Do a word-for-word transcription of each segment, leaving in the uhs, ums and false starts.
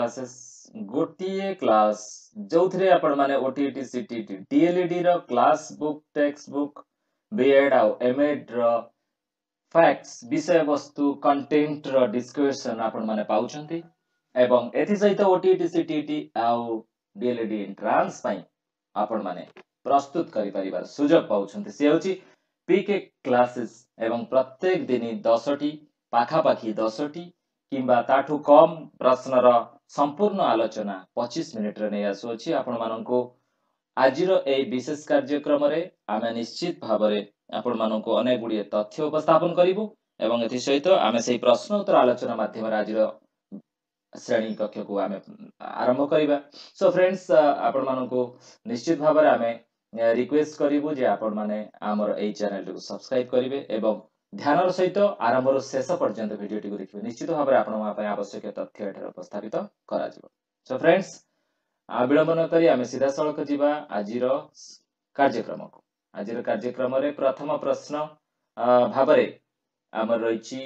Classes गोटे class जो थे आपण माने ओटीटी सीटीटी डीएलईडी रो class book text book BEd आउ एमएड रो फैक्ट्स विषय वस्तु कंटेंट रो डिस्कशन आपण माने पाउछंती एवं एथि सहित ओटीटी सीटीटी आउ डीएलईडी एंट्रांस पई आपण माने प्रस्तुत करि परिबार सुजोग पाउछंती से होची पीके क्लासेस एवं प्रत्येक दिन दस टी पाखा पाखी दस टी किंबा ताठू कम प्रश्न रो संपूर्ण आलोचना पच्चीस मिनिट रे नै आसुछि आपण माननको आजिरो ए विशेष कार्यक्रम रे आमे निश्चित भाबरे आपण माननको अनेक गुडी तथ्य उपस्थापन करिवु एवं एथि सहित आमे सेही प्रश्न उत्तर आलोचना माध्यम रे आजिरो श्रेणी कक्ष को आमे आरंभ करिबा। सो फ्रेंड्स आपण माननको निश्चित भाबरे आमे रिक्वेस्ट करिवु जे आपण माने हमर ए चैनल को सब्सक्राइब करिवे एवं ध्यान सहित आरंभ रो शेष पर्यंत वीडियो टी को देखिबे निश्चित भाबरे आपण मा पय आवश्यक तथ्य एठार उपस्थापित करा जिवो। सो फ्रेंड्स आ विलंब न करी आमे सीधा सळक जिबा आजिरो कार्यक्रम को आजिरो कार्यक्रम रे प्रथम प्रश्न भाबरे हमर रहिछि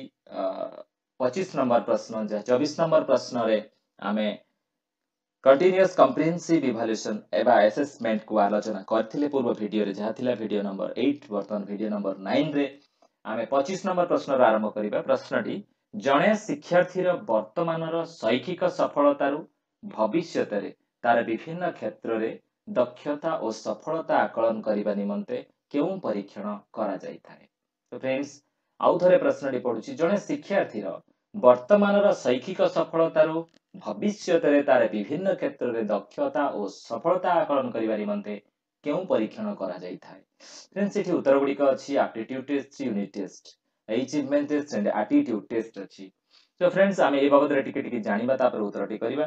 पच्चीस नंबर प्रश्न जे चौबीस नंबर प्रश्न रे आमे कंटीन्यूअस कॉम्प्रिहेंसिव इवैल्यूएशन एबा असेसमेंट को आलोचना करथिले पूर्व वीडियो रे जहा थिला वीडियो नंबर आठ वर्तमान वीडियो नंबर नौ रे आमे पच्चीस नंबर प्रश्न रो आरंभ करिबा। प्रश्नटी जणे शिक्षार्थी रो वर्तमान रो शैक्षिक सफलता रु भविष्यत रे तार विभिन्न क्षेत्र रे दक्षता और सफलता आकलन करिबा निमंते केउ परीक्षण करा जाय थाए। तो फ्रेंड्स आउ थरे प्रश्नटी पढुछि जणे शिक्षार्थी रो वर्तमान रो शैक्षिक सफलता रु भविष्यत रे तार विभिन्न क्षेत्र रे दक्षता और सफलता आकलन करिबा निमंते केउ परीक्षण करा जाय थाए। फ्रेंड्स एठी उत्तर गुडी का अछि aptitude test unit test achievement test and attitude test अछि। तो फ्रेंड्स आमे ए बाबत रे टिके टिके जानिबा तापर उत्तरटी करिबा।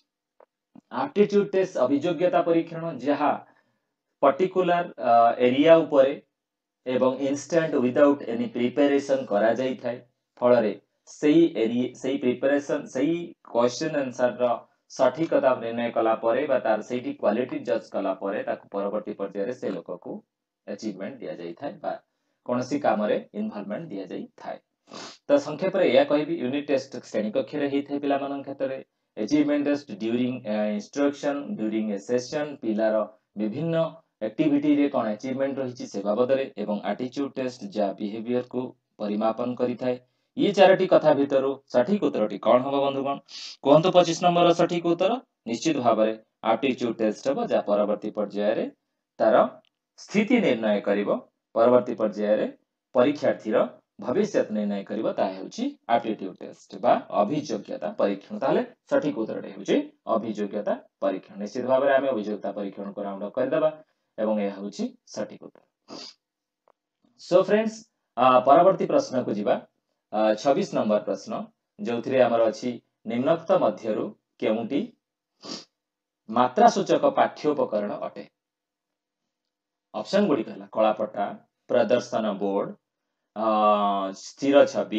एप्टीट्यूड टेस्ट अभियोग्यता परीक्षण जहा पर्टिकुलर एरिया उपरे एवं इंस्टेंट विदाउट एनी प्रिपरेशन करा जाय थाए फल रे सेही एरिया सेही प्रिपरेशन सेही क्वेश्चन आंसर रो सठिकता निर्णय कला परे बा तार सेही क्वालिटी जज कला परे ताकू परवर्ती पर्याय रे से लोक को अचीवमेंट दिया जाय थाए बा कोनसी काम रे इन्वॉल्वमेंट दिया जाय थाए। तो संक्षेप रे या कहबी यूनिट टेस्ट श्रेणी कक्ष रे हेथै पिला मानन क्षेत्र रे achievement test during instruction during a session पिलार विभिन्न एक्टिविटी रे कोन अचीवमेंट रहिछि से बाबद रे एवं एटीट्यूड टेस्ट जा बिहेवियर को परिमापन करि थाए। ये चारोटी कथा भितरु सठिक उत्तरटी कोन हबो बंधुगण कोन तो पच्चीस नंबर सठिक उत्तर निश्चित भाव रे एप्टीट्यूड टेस्ट हबो जा परवर्ती पर्याय रे तार स्थिति निर्णय करिवो परवर्ती पर्याय रे परीक्षार्थी रो भविष्य निर्णय करिवो ता हेउची एप्टीट्यूड टेस्ट बा अभियोग्यता परीक्षण। ताले सठिक उत्तर हेउची अभियोग्यता परीक्षण। निश्चित भाव रे आमे अभियोग्यता परीक्षण को राउंड अप कर देबा एवं ए हेउची सठिक उत्तर। सो फ्रेंड्स परवर्ती प्रश्न को जिबा छब्बीस नंबर प्रश्न जो थिरे हमर अछि निम्नोक्त मध्यरु केउटी मात्रा सूचक पाठ्योपकरण अटे। ऑप्शन गुडी कहला कलापटा प्रदर्शन बोर्ड स्थिर छवि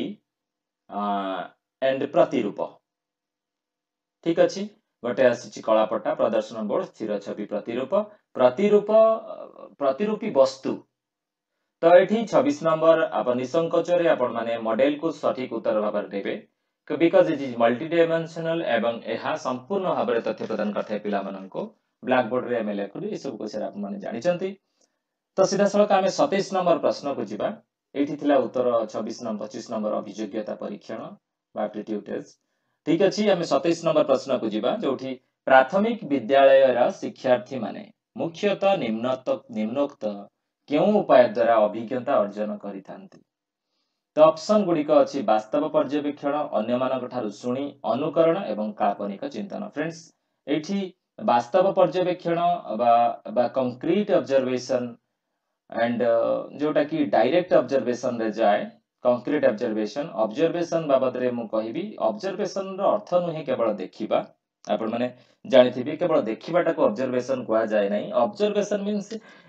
एंड प्रतिरूप। ठीक अछि गोटे आसी कलापटा प्रदर्शन बोर्ड स्थिर छवि प्रतिरूप प्रतिरूप प्रतिरूपी वस्तु। तो एठी छब्बीस नंबर आप निसंकोचरे आपण माने मॉडल को सठिक उत्तर भाबर देबे because it is multi dimensional एवं एहा संपूर्ण भाबरे तथ्य प्रदान करथे पिला मानको ब्लैक बोर्ड रे एमएल लिखुली ए सब कोसे आप माने जानि चंती। तो सीधा सळक आमे सत्ताईस नंबर प्रश्न को जिबा एठी थिला उत्तर छब्बीस नंबर पच्चीस नंबर अभियोग्यता परीक्षण बा एप्टीट्यूड टेस्ट। ठीक अछि आमे सत्ताईस नंबर प्रश्न को जिबा जोठी प्राथमिक विद्यालय रा शिक्षार्थी माने मुख्यतः निम्नोक्त निम्नोक्त केउ उपाय द्वारा अभिज्ञता अर्जन करिथांती। तो ऑप्शन गुडी का अछि वास्तव पर्यवेक्षण अन्य मानक ठारु सुनी अनुकरण एवं काल्पनिक चिंतन। फ्रेंड्स एठी वास्तव पर्यवेक्षण बा बा कंक्रीट ऑब्जर्वेशन एंड जोटा कि डायरेक्ट ऑब्जर्वेशन रे जाय कंक्रीट ऑब्जर्वेशन ऑब्जर्वेशन बाबद रे मु कहिबी ऑब्जर्वेशन रो अर्थ नुहे केवल देखिबा आपण माने जानिथिबे केवल देखिबाटा को ऑब्जर्वेशन कुआ जाय नै। ऑब्जर्वेशन मींस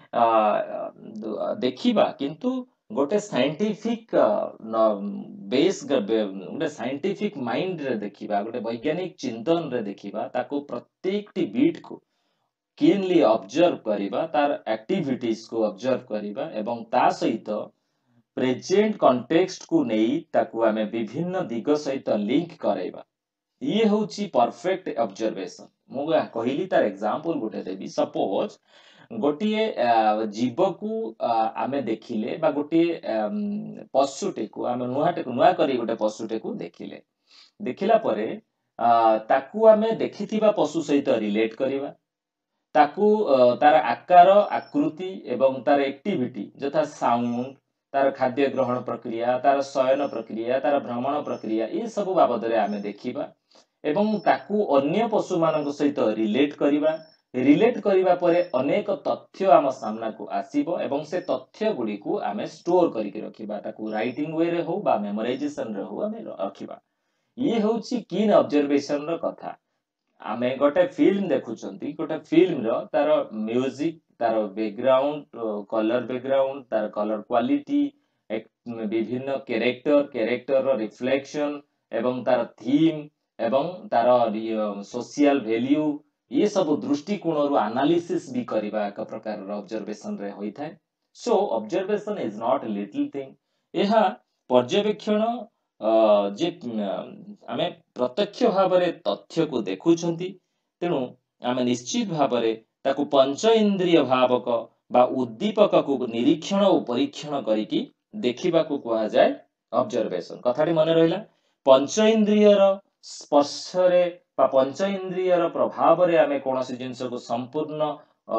देखिबा किंतु गोटे साइंटिफिक बेस गोटे साइंटिफिक माइंड रे देखिबा गोटे वैज्ञानिक चिंतन रे देखिबा ताको प्रत्येक टी बीट को कीनली ऑब्जर्व करिबा तार एक्टिविटीज को ऑब्जर्व करिबा एवं ता सहित प्रेजेंट कॉन्टेक्स्ट को नेई ताको हमें विभिन्न दिग सहित लिंक करैबा ये होची परफेक्ट ऑब्जर्वेशन मु कहली तार एग्जांपल गोटे देबी सपोज गोटे जीव को आमे देखिले बा गोटे पशुटे को आमे नुआटे नुआ करी गोटे पशुटे को देखिले देखिला परे ताकू आमे देखिथिबा पशु सहित रिलेट करिवा ताकू तार आकार आकृति एवं तार एक्टिविटी जथा साउंड तार खाद्य ग्रहण प्रक्रिया तार शयन प्रक्रिया तार भ्रमण प्रक्रिया ये सब बाबद रे आमे देखिबा एवं ताकू अन्य पशु मानक सहित रिलेट करिवा रिलेट करिवा परे अनेक तथ्य आम सामना को आसीबो एवं से तथ्य गुडी को आमे स्टोर करिके रखिबा ताकू राइटिंग वे रे हो बा मेमोराइजेशन रे हो आमे रखिबा ये होची कीन ऑब्जर्वेशन रो कथा आमे गोटे फिल्म देखुचंती गोटे फिल्म रो तार म्यूजिक तार बैकग्राउंड कलर बैकग्राउंड तार कलर क्वालिटी विभिन्न कैरेक्टर कैरेक्टर रो रिफ्लेक्शन एवं तार थीम एवं तार सोशल वैल्यू ये सब दृष्टिकोण रु एनालिसिस भी करबा एक प्रकार रो ऑब्जर्वेशन रे होई थाए so observation is not a little thing एहा पर्यवेक्षण जे आमे प्रत्यक्ष भाबरे तथ्य को देखुछंती तेनु आमे निश्चित भाबरे ताकू पंच इंद्रिय भावक बा उद्दीपक को निरीक्षण और परीक्षण करिकी देखिबा को कहा जाय ऑब्जर्वेशन कथाटी मने रहिला पंच इंद्रिय रो स्पर्श रे बा पंच इंद्रिय रो प्रभाव रे आमे कोनोसी जिंस को संपूर्ण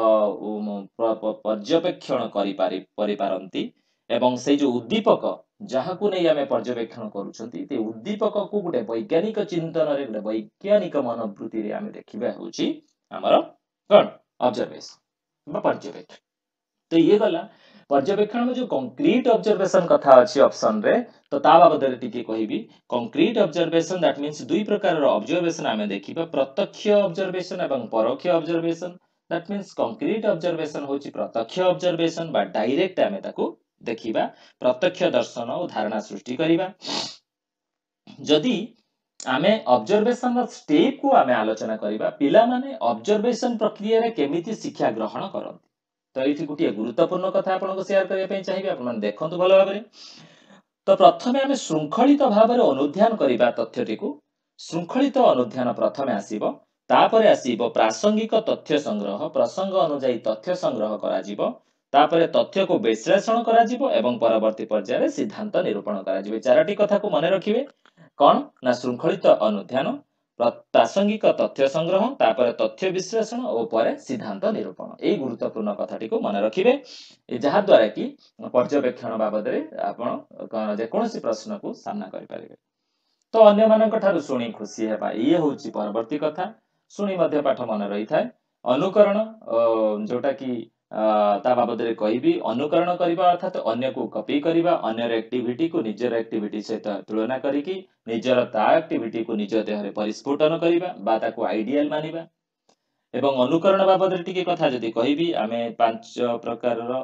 पर्यवेक्षण करि पारि परि पारंती एवं से जो उद्दीपक जहाँ को नहीं आमे पर्यवेक्षण करूछंती ते उद्दीपक को गोटे वैज्ञानिक चिंतन रे गोटे वैज्ञानिक मनोवृत्ति रे आमे देखिबा होची हमर कोन ऑब्जर्वेशन बा पर्यवेक्षण तो ये गला पर्यवेक्षण में जो कंक्रीट ऑब्जर्वेशन कथा अछि ऑप्शन रे तो ता बाबद रे टिके कहिबी कंक्रीट ऑब्जर्वेशन दैट मींस दुई प्रकार रो ऑब्जर्वेशन आमे देखिबा प्रत्यक्ष ऑब्जर्वेशन एवं परोक्ष observation that means concrete observation होची प्रत्यक्ष ऑब्जर्वेशन बा डायरेक्ट आमे ताको देखिबा प्रत्यक्ष दर्शन और धारणा सृष्टि करिबा जदि आमे ऑब्जर्वेशन स्टेप को आमे आलोचना करिबा पिला माने ऑब्जर्वेशन प्रक्रिया रे केमिति शिक्षा ग्रहण करन तो एठी गुटिया गुरुत्वपूर्ण कथा आपन को शेयर करिया पई चाहिबे आपन देखंतु भलो भाबरे तो प्रथमे आमे शृंखलित भाबरे अनुध्यान करिबा तथ्यटी को शृंखलित अनुध्यान प्रथमे आसीबो तापरे आसीबो प्रासंगिक तथ्य संग्रह प्रसंग अनुसार तथ्य संग्रह करा जीवो तापरे तथ्य को विश्लेषण करा जीवो एवं परवर्ती पर्याय रे सिद्धांत निरूपण करा जीवो चारटी कथा को मने रखिबे कोन ना शृंखलित अनुध्यान प्रासंगिक तथ्य संग्रह तापरे तथ्य विश्लेषण और परे सिद्धांत निरूपण ए गुरुत्वपूर्ण कथाटी को मने रखिबे जहा द्वारा कि पर्यवेक्षण बाबद रे आपण जे कोनोसी प्रश्न को सामना करि परिबे तो अन्य मानक ठारु सुनी खुशी हेबा ये होची परवर्ती कथा सुनी मध्य पाठ मन रही थाए अनुकरण जोटा कि ता बाबद रे कहिबी अनुकरण करिबा अर्थात अन्य को कॉपी करिबा अन्य एक्टिविटी को निजर एक्टिविटी सहित तुलना करिकी निजर ता एक्टिविटी को निज देह रे परिस्फुटन करिबा बा ताको आइडियल मानिबा एवं अनुकरण बाबद रे टिके कथा जदी कहिबी आमे पांच प्रकार रो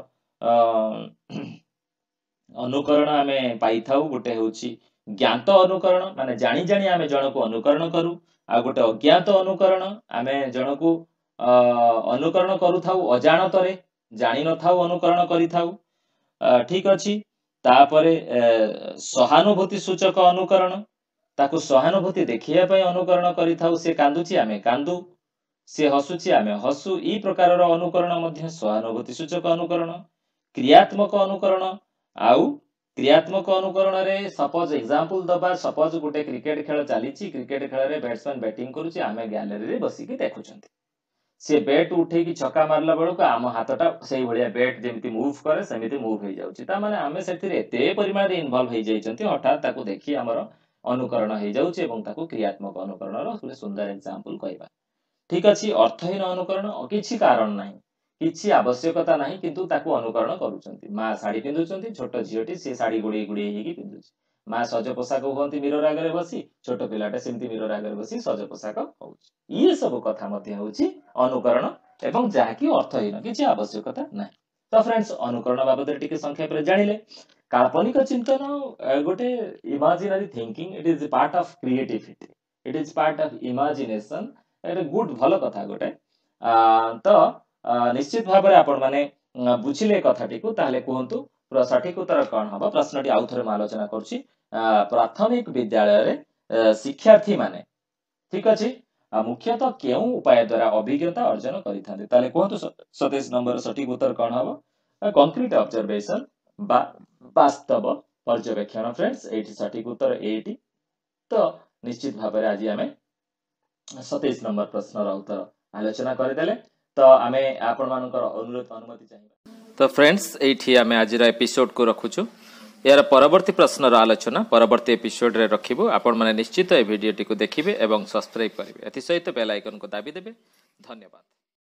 अनुकरण आमे पाई थाउ गोटे होची ज्ञात अनुकरण माने जानि जानि आमे जण को अनुकरण करू आ गोटे अज्ञात अनुकरण आमे जण को अनुकरण करू थाउ अजाणत रे जानि न थाउ अनुकरण करि थाउ ठीक अछि तापरे सहानुभूति सूचक अनुकरण ताकू सहानुभूति देखिया पय अनुकरण करि थाउ से कांदुची आमे कांदू से हसुची आमे हसु ई प्रकार रो अनुकरण मध्ये सहानुभूति सूचक अनुकरण क्रियात्मक अनुकरण आउ क्रियात्मक अनुकरण रे सपोज एग्जांपल दबा सपोज गोटे क्रिकेट खेल चलीची क्रिकेट खेल रे बैट्समैन बैटिंग करूची आमे गैलरी रे बसी के देखुचंती से बैट उठे की छक्का मारला बेलू आम हाथटा से भाया बैट जमी मुव करे सेमिति मुव हो जाउची ता माने आमे सेतिरे एते परिमाण रे इन्वॉल्व हो जाइचंती हठात ताको देखि हमर अनुकरण हो जाउची एवं ताको क्रियात्मक अनुकरण रो सुले सुंदर एग्जांपल कहबा ठीक अछि अर्थहीन अनुकरण किछि कारण नाही किछि आवश्यकता नाही किंतु ताको अनुकरण करूचंती मा साड़ी पिंदुचंती छोट झियोटी से साड़ी गुडी गुडी हेकी पिंदुची मा सज पोशाक होंती मिरर आगे बसी छोट पिलाटे सेमती मिरर आगे बसी सज पोशाक होउची ये सब कथा मध्ये होउची अनुकरण एवं जाकी अर्थहीन किछि आवश्यकता नाही तो फ्रेंड्स अनुकरण बाबद टिके संक्षेप रे जानिले काल्पनिक चिंतन गोटे imaginary thinking it is part of creativity it is part of imagination at good भलो कथा गोटे तो निश्चित भाव में आपण माने बुझिले कथाटी को ताहले कहंतु सठिक उत्तर कौन हम प्रश्नटी आउ थे आलोचना करुच्ची प्राथमिक विद्यालय रे शिक्षार्थी माने ठीक अछि आ मुख्यतः केउ उपाय द्वारा अभिज्ञता अर्जन करिथांते ताले कहतु सत्ताईस नंबर सठिक उत्तर कोन हबो कंक्रीट ऑब्जर्वेशन बा वास्तव पर्यवेक्षण फ्रेंड्स एटी सठिक उत्तर एटी तो निश्चित भाव में आज आम सत्ताईस नंबर प्रश्न उत्तर आलोचना करदेले तो आम आपण मानकर अनुरोध अनुमति चाहिए तो फ्रेंड्स एठी आम आज एपिसोड को रखुछु यार परवर्ती प्रश्न आलोचना परवर्ती एपिसोड रे रखिबो आपण माने निश्चित ए वीडियो टी को देखिबे एवं सब्सक्राइब करिवे एथि सहित बेल आइकन को दाबी देबे धन्यवाद।